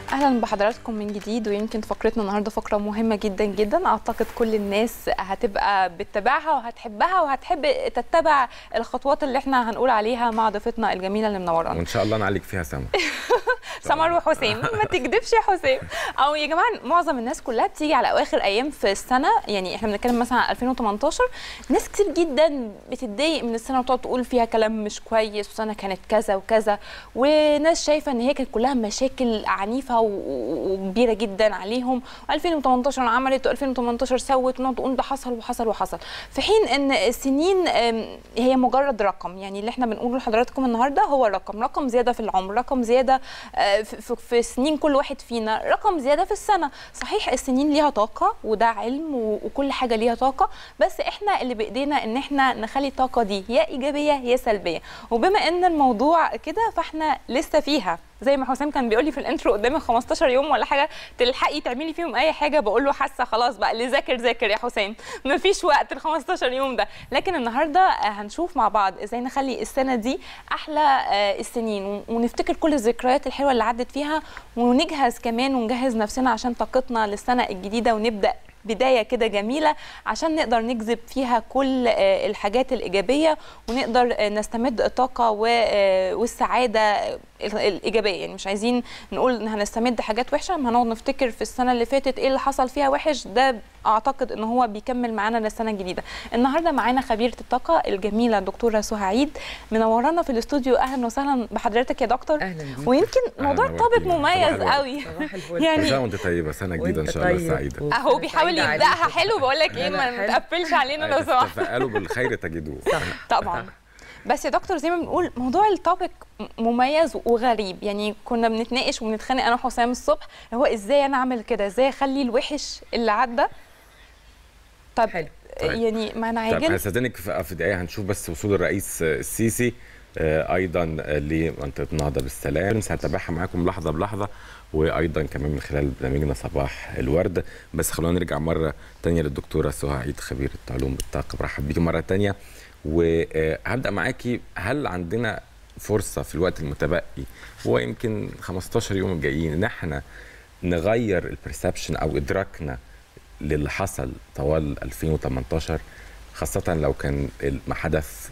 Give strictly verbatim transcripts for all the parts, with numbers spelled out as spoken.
اهلا بحضراتكم من جديد، ويمكن فقرتنا النهارده فقره مهمه جدا جدا. اعتقد كل الناس هتبقى بتتابعها وهتحبها وهتحب تتبع الخطوات اللي احنا هنقول عليها مع ضيفتنا الجميله اللي منورانا، وان شاء الله نعليك فيها سما. سمر وحسام. ما تكدبش يا حسام. او يا جماعه معظم الناس كلها بتيجي على اواخر ايام في السنه، يعني احنا بنتكلم مثلا عن ألفين وتمنتاشر، ناس كتير جدا بتتضايق من السنه وتقعد تقول فيها كلام مش كويس، والسنه كانت كذا وكذا، وناس شايفه ان هي كانت كلها مشاكل عنيفه وكبيره جدا عليهم، ألفين وتمنتاشر عملت و2018 سوت، ونقعد نقول ده حصل وحصل وحصل، في حين ان السنين هي مجرد رقم. يعني اللي احنا بنقوله لحضراتكم النهارده هو رقم، رقم زياده في العمر، رقم زياده في سنين كل واحد فينا، رقم زياده في السنه. صحيح السنين ليها طاقه وده علم وكل حاجه ليها طاقه، بس احنا اللي بايدينا ان احنا نخلي الطاقه دي يا ايجابيه يا سلبيه. وبما ان الموضوع كده فاحنا لسه فيها، زي ما حسام كان بيقول لي في الانترو قدامي خمستاشر يوم ولا حاجه تلحقي تعملي فيهم اي حاجه، بقول له حاسه خلاص بقى اللي ذاكر ذاكر يا حسام، مفيش وقت ال خمستاشر يوم ده. لكن النهارده هنشوف مع بعض ازاي نخلي السنه دي احلى السنين، ونفتكر كل الذكريات الحلوه اللي عدت فيها، ونجهز كمان ونجهز نفسنا عشان طاقتنا للسنه الجديده، ونبدا بداية كده جميلة عشان نقدر نجذب فيها كل الحاجات الإيجابية، ونقدر نستمد الطاقة والسعادة الإيجابية. يعني مش عايزين نقول إن هنستمد حاجات وحشة، ما هنقعد نفتكر في السنة اللي فاتت إيه اللي حصل فيها وحش، ده أعتقد إن هو بيكمل معانا للسنة الجديدة. النهاردة معانا خبيرة الطاقة الجميلة الدكتورة سهى عيد منورانا في الاستوديو. أهلا وسهلا بحضرتك يا دكتور. أهلا بيك. ويمكن موضوع الطابق مميز قوي يعني وانت طيبة، سنة جديدة إن شاء الله سعيدة. أهو بيحاول يبدأها حلو، بقول لك إيه ما نتقفلش علينا لو سمحت. تفائلوا بالخير تجدوه. طبعا. بس يا دكتور زي ما بنقول موضوع التوبيك مميز وغريب، يعني كنا بنتناقش وبنتخانق انا وحسام الصبح، هو ازاي انا اعمل كده، ازاي اخلي الوحش اللي عدى. طب حلو. يعني معنا عاجل. طب هستاذنك في دقيقه هنشوف بس وصول الرئيس السيسي ايضا لمنطقه النهضه بالسلام، هتابعها معاكم لحظه بلحظه، وايضا كمان من خلال برنامجنا صباح الورد. بس خلونا نرجع مره ثانيه للدكتوره سهى عيد خبيره علوم الطاقه. برحب بيكي مره ثانيه، وهبدا معاكي. هل عندنا فرصه في الوقت المتبقي، هو يمكن خمستاشر يوم الجايين، ان احنا نغير البرسبشن او ادراكنا للي حصل طوال ألفين وتمنتاشر، خاصه لو كان ما حدث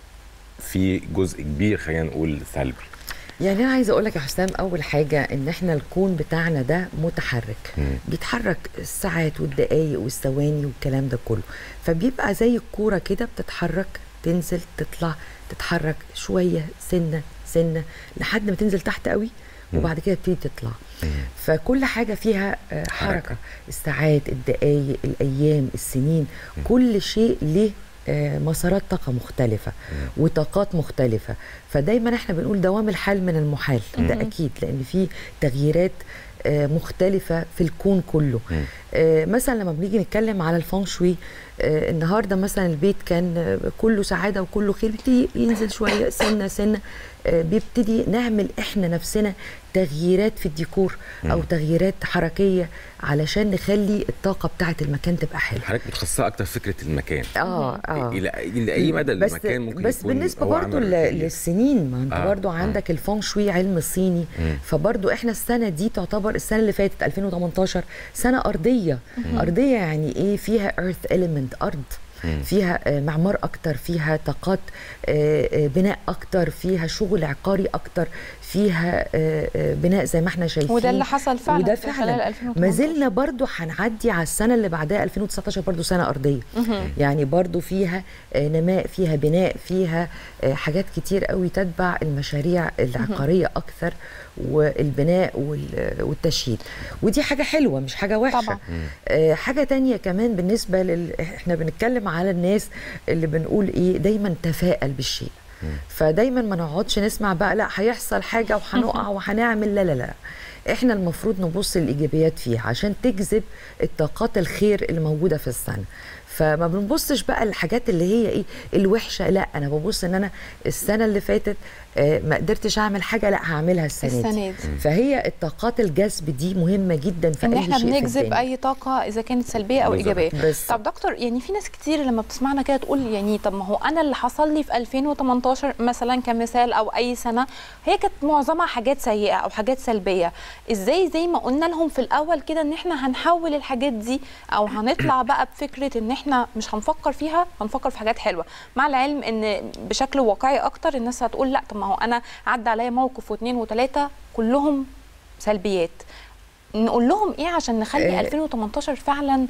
في جزء كبير خلينا نقول سلبي؟ يعني انا عايزه اقول لك يا حسام، اول حاجه ان احنا الكون بتاعنا ده متحرك، مم. بيتحرك الساعات والدقايق والثواني والكلام ده كله، فبيبقى زي الكوره كده بتتحرك، تنزل تطلع تتحرك شويه سنه سنه لحد ما تنزل تحت قوي، وبعد كده تبتدي تطلع. مم. فكل حاجه فيها حركه, حركة. الساعات، الدقايق، الايام، السنين، مم. كل شيء له مسارات طاقة مختلفة مم. وطاقات مختلفة. فدايما احنا بنقول دوام الحال من المحال، مم. ده أكيد، لأن في تغييرات مختلفة في الكون كله. مم. مثلا لما بنيجي نتكلم على الفeng shui، النهارده مثلا البيت كان كله سعادة وكله خير، بيبتدي ينزل شوية سنة سنة، بيبتدي نعمل احنا نفسنا تغييرات في الديكور او تغييرات حركيه علشان نخلي الطاقه بتاعه المكان تبقى حلوه. حضرتك متخصصه اكتر في فكره المكان. اه اه الى الى اي مدى المكان ممكن بس يكون بالنسبه برضو للسنين، ما انت آه. برضو عندك الفeng shui علم صيني، فبرضو احنا السنه دي تعتبر السنه اللي فاتت ألفين وتمنتاشر سنه ارضيه. مم. ارضيه يعني ايه؟ فيها earth element، ارض، فيها معمار اكتر، فيها طاقات بناء اكتر، فيها شغل عقاري اكتر، فيها بناء زي ما احنا شايفين، وده اللي حصل فعلا. وده فعلا ما زلنا برضو هنعدي على السنه اللي بعدها ألفين وتسعتاشر برضو سنه ارضيه. مم. يعني برضو فيها نماء، فيها بناء، فيها حاجات كتير قوي تتبع المشاريع العقاريه اكثر والبناء والتشييد، ودي حاجه حلوه مش حاجه وحشه طبعا. آه حاجه تانية كمان بالنسبه لل... احنا بنتكلم على الناس اللي بنقول ايه دايما تفائل بالشيء، مم. فدايما ما نقعدش نسمع بقى لا هيحصل حاجه وهنقع وهنعمل، لا لا لا، احنا المفروض نبص الايجابيات فيها عشان تجذب الطاقات الخير اللي موجوده في السنه. فما بنبصش بقى الحاجات اللي هي ايه الوحشه، لا انا ببص ان انا السنه اللي فاتت آه ما قدرتش اعمل حاجه، لا هعملها السنه, السنة دي. دي. فهي الطاقات الجذب دي مهمه جدا في ان اي احنا شيء بنجذب اي طاقه اذا كانت سلبيه او ايجابيه. طب دكتور يعني في ناس كتير لما بتسمعنا كده تقول يعني طب ما هو انا اللي حصل لي في ألفين وتمنتاشر مثلا كمثال او اي سنه هي كانت معظمها حاجات سيئه او حاجات سلبيه، ازاي زي ما قلنا لهم في الاول كده ان احنا هنحول الحاجات دي او هنطلع بقى بفكره ان احنا مش هنفكر فيها، هنفكر في حاجات حلوه، مع العلم ان بشكل واقعي اكتر الناس هتقول لا طب ما هو انا عدى عليا موقف واثنين وثلاثه كلهم سلبيات، نقول لهم ايه عشان نخلي ألفين وتمنتاشر فعلا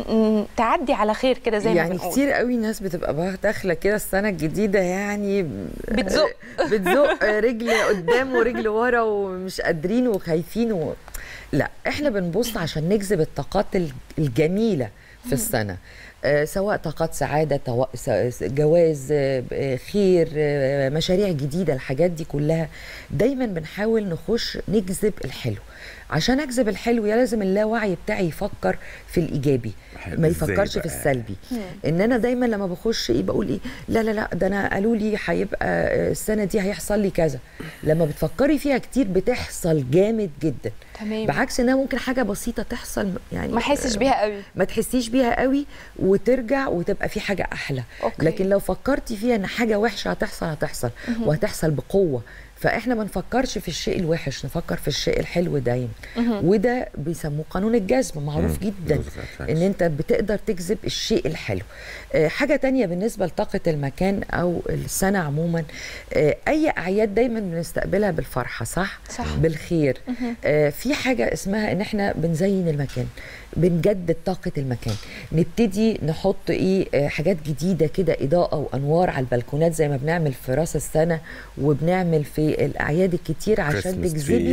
تعدي على خير كده زي يعني ما بنقول؟ يعني كتير قوي ناس بتبقى داخله كده السنه الجديده يعني بتزق بتزق رجل قدام ورجل ورا ومش قادرين وخايفين و... لا احنا بنبص عشان نجذب الطاقات الجميله في السنه، آه سواء طاقات سعاده، تو... جواز، آه خير، آه مشاريع جديده، الحاجات دي كلها دايما بنحاول نخش نجذب الحلو. عشان اجذب الحلو يا لازم اللاوعي بتاعي يفكر في الايجابي ما يفكرش في السلبي. ان انا دايما لما بخش ايه بقول ايه لا لا لا ده انا قالوا لي هيبقى السنه دي هيحصل لي كذا، لما بتفكري فيها كتير بتحصل جامد جدا. تمام. بعكس انها ممكن حاجه بسيطه تحصل يعني ما احسش بيها قوي، ما تحسيش بيها قوي وترجع وتبقى في حاجه احلى. أوكي. لكن لو فكرتي فيها ان حاجه وحشه هتحصل هتحصل وهتحصل بقوه، فاحنا ما نفكرش في الشيء الوحش، نفكر في الشيء الحلو دايما. وده بيسموه قانون الجذب، معروف جدا ان انت بتقدر تجذب الشيء الحلو. آه حاجه تانية بالنسبه لطاقه المكان او السنه عموما، آه اي اعياد دايما بنستقبلها بالفرحه، صح؟ صح. بالخير. آه في حاجه اسمها ان احنا بنزين المكان، بنجدد طاقه المكان، نبتدي نحط ايه آه حاجات جديده كده، اضاءه وانوار على البلكونات زي ما بنعمل في راس السنه وبنعمل في الاعياد الكتير عشان تجذبي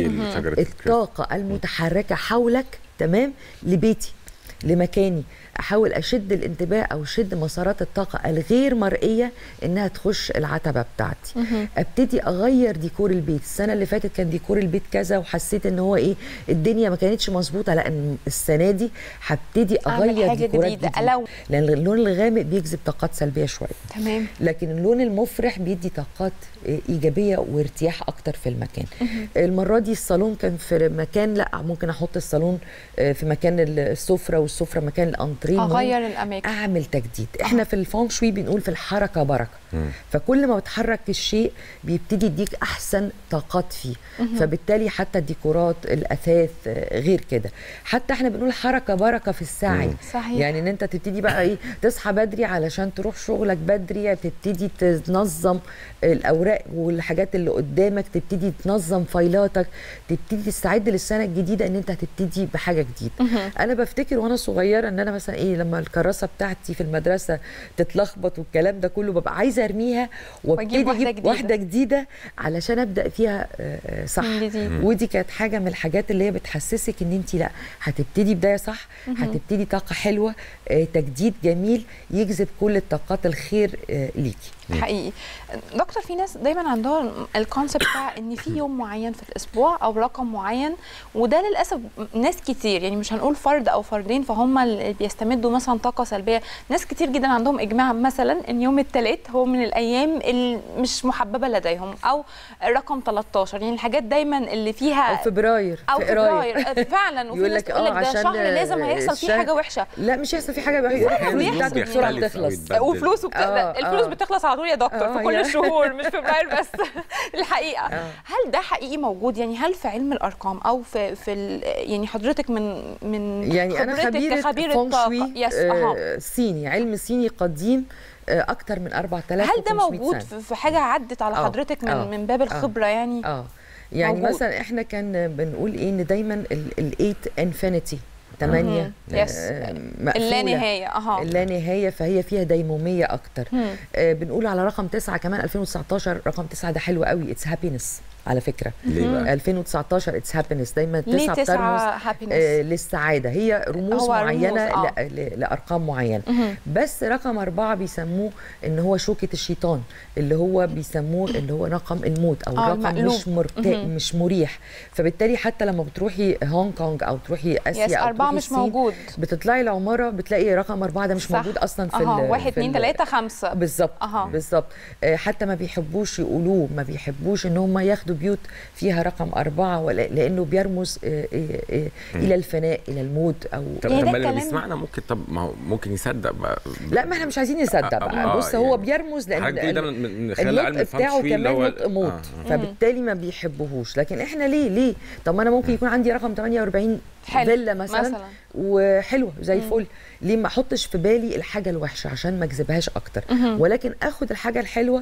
الطاقه المتحركه حولك. تمام. لبيتي لمكاني احاول اشد الانتباه او اشد مسارات الطاقه الغير مرئيه انها تخش العتبه بتاعتي. ابتدي اغير ديكور البيت. السنه اللي فاتت كان ديكور البيت كذا وحسيت ان هو ايه الدنيا ما كانتش مظبوطه، لان السنه دي هبتدي اغير ديكورات جديده جديدة. لان اللون الغامق بيجذب طاقات سلبيه شويه. تمام. لكن اللون المفرح بيدي طاقات ايجابيه وارتياح اكتر في المكان. المره دي الصالون كان في مكان، لا ممكن احط الصالون في مكان السفره والسفره مكان الانتريه، اغير الاماكن، اعمل تجديد. احنا في الفونغ شوي بنقول في الحركه بركه. مم. فكل ما بتحرك الشيء بيبتدي يديك احسن طاقات فيه. مم. فبالتالي حتى الديكورات الاثاث غير كده. حتى احنا بنقول حركه بركه في السعي. صحيح. يعني ان انت تبتدي بقى ايه تصحى بدري علشان تروح شغلك بدري، تبتدي تنظم الاوراق والحاجات اللي قدامك، تبتدي تنظم فايلاتك، تبتدي تستعد للسنه الجديده ان انت هتبتدي بحاجه جديده. مم. انا بفتكر وانا صغيره ان انا مثلا ايه لما الكراسه بتاعتي في المدرسه تتلخبط والكلام ده كله ببقى عايزه ارميها وابتدي واجيب واحده جديده, واحدة جديدة علشان ابدا فيها صح. ودي كانت حاجه من الحاجات اللي هي بتحسسك ان انت لا هتبتدي بدايه صح، هتبتدي طاقه حلوه، تجديد جميل يجذب كل الطاقات الخير ليكي. حقيقي. دكتور في ناس دايما عندها الكونسيبت بتاع ان في يوم معين في الاسبوع او رقم معين، وده للاسف ناس كتير يعني مش هنقول فرد او فردين فهم اللي بيستمدوا مثلا طاقه سلبيه، ناس كتير جدا عندهم اجماع مثلا ان يوم الثلاث هو من الايام اللي مش محببه لديهم، او رقم تلتاشر يعني الحاجات دايما اللي فيها، او فبراير او فبراير فعلا. وفي ناس تقول لك ده شهر لازم هيحصل فيه حاجه وحشه. لا مش هيحصل فيه حاجه وحشه، بسرعه بتخلص وفلوس الفلوس بتخلص على طول يا دكتور في كل الشهور مش فبراير بس. الحقيقه آه. هل ده حقيقي موجود؟ يعني هل في علم الارقام او في في يعني حضرتك من من يعني انا خبيره كخبيره طاقه يس آه صيني، علم صيني قديم اكتر من أربعة آلاف هل ده موجود سنة. في حاجه عدت على حضرتك من آه. من باب الخبره آه. يعني اه يعني موجود. مثلا احنا كان بنقول ايه ان دايما الايت انفينيتي ثمانية آه اللا نهايه اها اللا نهايه، فهي فيها ديموميه اكتر. آه بنقول على رقم تسعة كمان ألفين وتسعتاشر، رقم تسعة ده حلو قوي، اتس هابينس. على فكره. ليه بقى؟ ألفين وتسعتاشر اتس هابينس، دايما ليه تسعه بترمز happiness؟ آه للسعاده، هي رموز هو معينه رموز، آه. ل- ل- لارقام معينه. بس رقم أربعة بيسموه ان هو شوكه الشيطان، اللي هو بيسموه اللي هو رقم الموت، او آه، رقم المقلوب. مش مرتا... مش مريح. فبالتالي حتى لما بتروحي هونج كونج او تروحي اسيا يس، او أربعة تروحي مش الصين، موجود. بتطلعي العماره بتلاقي رقم أربعة ده مش صح. موجود اصلا في أها، ال- واحد في اتنين ال- تلاته خمسه. بالظبط أها. بالظبط. آه، حتى ما بيحبوش يقولوه، ما بيحبوش ان هم ياخدوا بيوت فيها رقم أربعة، ولا لانه بيرمز آه، آه، آه، الى الفناء، الى الموت. او طب يعني طب ده ما اللي كلام- بيسمعنا ممكن، طب ما هو ممكن يصدق بقى. لا، ما احنا مش عايزين نصدق آه، بقى. آه، بص، هو يعني بيرمز لان حضرتك بتقولي ده ال- من من خلال علم النطق بتاعه الفانكشوي اللي كمان هو نطق موت، آه. فبالتالي ما بيحبوهوش. لكن احنا ليه ليه طب ما انا ممكن يكون عندي رقم ثمانية وأربعين حلو، فيلا مثلا, مثلاً. وحلوه زي الفل، ليه ما احطش في بالي الحاجه الوحشه عشان ما اجذبهاش اكتر، ولكن اخد الحاجه الحلوه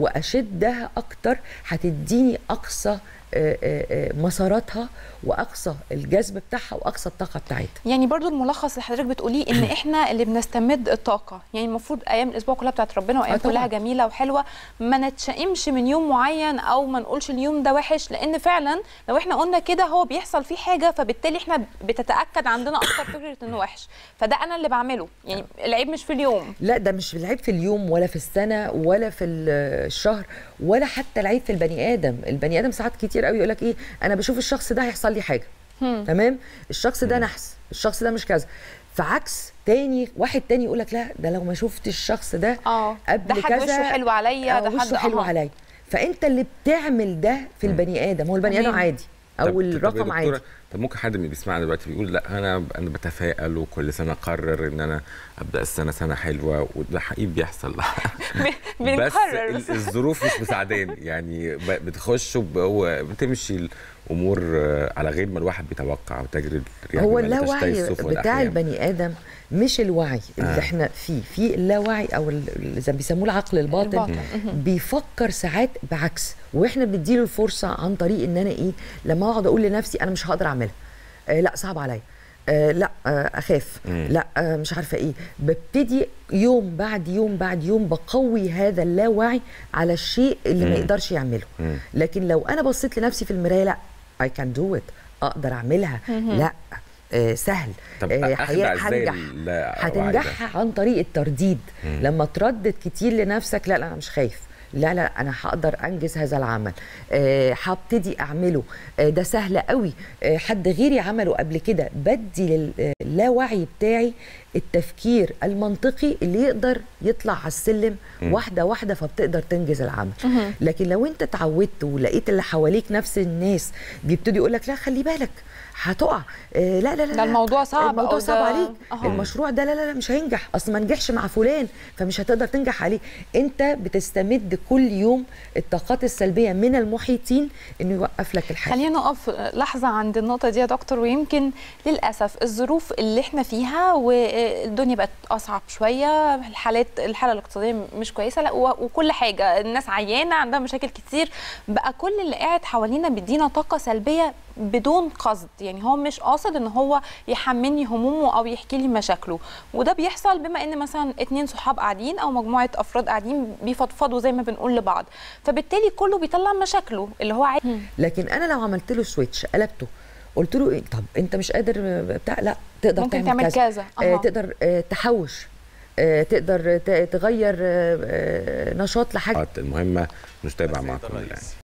واشدها اكتر، هتديني اقصى آه، آه، آه، مساراتها واقصى الجذب بتاعها واقصى الطاقه بتاعتها. يعني برضو الملخص اللي حضرتك بتقوليه ان احنا اللي بنستمد الطاقه، يعني المفروض ايام الاسبوع كلها بتاعت ربنا وايام آه طبعاً. كلها جميله وحلوه، ما نتشائمش من يوم معين او ما نقولش اليوم ده وحش، لان فعلا لو احنا قلنا كده هو بيحصل فيه حاجه، فبالتالي احنا بتتاكد عندنا اكتر فكره انه وحش. فده انا اللي بعمله، يعني العيب مش في اليوم. لا، ده مش العيب في اليوم ولا في السنه ولا في الشهر ولا حتى العيب في البني ادم. البني ادم ساعات كتير قوي يقول لك ايه، انا بشوف الشخص ده هيحصل لي حاجه، هم. تمام، الشخص ده نحس، الشخص ده مش كذا. فعكس تاني واحد تاني يقول لك لا، ده لو ما شفتش الشخص ده اه قبل ده حد كذا وشه حلو عليا، ده حد وشه حلو أه. عليا. فانت اللي بتعمل ده في البني ادم، هو البني ادم تمام. عادي طب- او طب يا الرقم دكتورة، عادي. طب ممكن حد من اللي بيسمعنا دلوقتي بيقول لا، انا انا بتفائل وكل سنه اقرر ان انا ابدا السنه سنه حلوه، وده حقيقي بيحصل بس بنقرر ال- الظروف مش مساعداني، يعني ب- بتخش وب- وبتمشي الامور آه، على غير ما الواحد بيتوقع، وتجري الرياح هو بما لا تشتهي اللاوعي السفن بتاع أحياناً. البني ادم مش الوعي اللي آه. احنا فيه، في اللاوعي او ال- زي ما بيسموه العقل الباطن، الباطن. بيفكر ساعات بعكس، واحنا بنديله الفرصه عن طريق ان انا ايه، لما اقعد اقول لنفسي انا مش هقدر اعملها، آه لا صعب عليا، آه لا آه اخاف، مم. لا آه مش عارفه ايه، ببتدي يوم بعد يوم بعد يوم بقوي هذا اللاوعي على الشيء اللي ما مم. يقدرش يعمله. مم. لكن لو انا بصيت لنفسي في المرايه، لا I can do it، اقدر اعملها، لا آه سهل، طب آه أخدع هي- إزاي هنجح، اللاوعي ده؟ هتنجحها عن طريق الترديد. مم. لما تردد كتير لنفسك، لا لا انا مش خايف، لا لا انا هقدر انجز هذا العمل، آه، هبتدي اعمله، آه، ده سهل قوي، آه، حد غيري عمله قبل كده. بدي للاوعي بتاعي التفكير المنطقي اللي يقدر يطلع على السلم م. واحده واحده، فبتقدر تنجز العمل. لكن لو انت اتعودت ولقيت اللي حواليك نفس الناس بيبتدوا يقول لك لا خلي بالك هتقع، آه لا لا لا ده الموضوع صعب، الموضوع أو صعب ده- عليك، أها. المشروع ده لا لا لا مش هينجح، اصل ما نجحش مع فلان فمش هتقدر تنجح عليه. انت بتستمد كل يوم الطاقات السلبيه من المحيطين انه يوقف لك الحياه. خلينا نقف لحظة عند النقطة دي يا دكتور. ويمكن للأسف الظروف اللي احنا فيها والدنيا بقت أصعب شوية، الحالات الحالة الاقتصادية مش كويسة، لا و- وكل حاجة، الناس عيانة عندها مشاكل كتير، بقى كل اللي قاعد حوالينا بيدينا طاقة سلبية بدون قصد، يعني هو مش قاصد ان هو يحملني همومه او يحكي لي مشاكله. وده بيحصل بما ان مثلا اتنين صحاب قاعدين او مجموعة افراد قاعدين بيفضفضوا زي ما بنقول لبعض، فبالتالي كله بيطلع مشاكله اللي هو عايز. لكن انا لو عملت له سويتش قلبته، قلت له إيه؟ طب انت مش قادر بتاع، لا تقدر ممكن تعمل, تعمل كذا, كذا. آه أها. تقدر آه تحوش، آه تقدر ت- تغير آه آه نشاط لحاجه. المهمه نتابع معكم الان.